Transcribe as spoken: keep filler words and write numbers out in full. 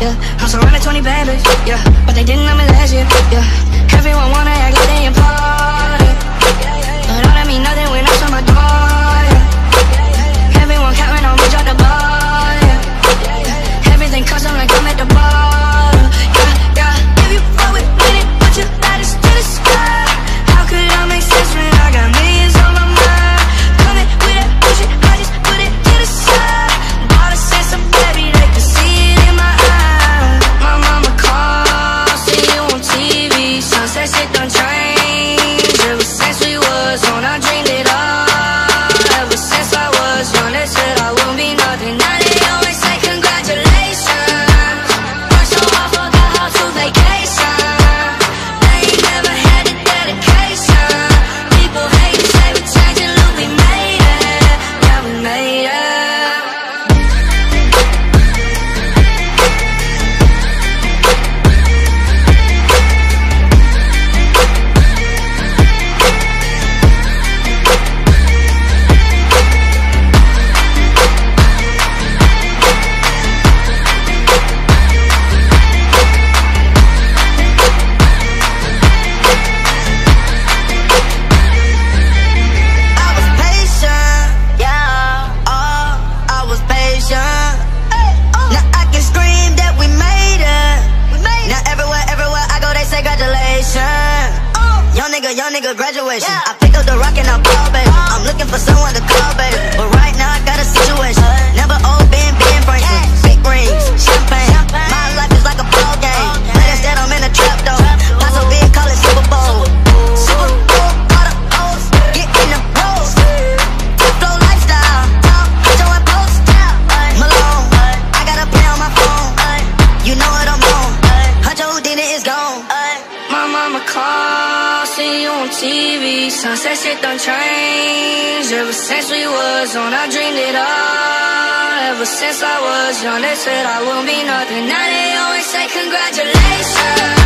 yeah. I'm surrounded twenty bad bitch, yeah. But they didn't know me last year, yeah. Everyone wanna act like they important, but all that mean nothing when I shut my door, yeah. Everyone counting on me, drop the ball, yeah. Everything custom like I'm at the bar, yeah, yeah. If you roll with money, put your lighters to the sky. How could I make sense when I got millions on my mind? Coming with that bullshit, I just put it to the side. Bought a sense of baby, they can see it in my eyes. My mama called, see you on T V. Sunset shit done changed. Ever since we was on, I dreamed it all. Ever since I was young, they said I wouldn't be nothing. Now they always say congratulations. Worked so hard, forgot how to vacation. They ain't never had the dedication. People hate, say we changing, look, we made it. Yeah, we made it. I was patient, yeah, oh, I was patient. Now I can scream that we made it. Now everywhere, everywhere I go, they say congratulations. Young nigga, young nigga, graduation. I pick up the rock and I ball, baby. I'm looking for someone to call, baby. But right now I got a situation. Never old Ben, Ben Franklin. Big rings, champagne. My life is like a ball game. But instead I'm in a trap though. Not so big, call it Super Bowl. Super Bowl, all the O's, get in the rolls. Flow lifestyle, put your in post. Malone, I got a play on my phone. You know what I'm on. Huncho Houdini is gone. My mama called, see you on T V. Sunset shit done changed. Ever since we was on, I dreamed it all. Ever since I was young, they said I wouldn't be nothing. Now they always say congratulations.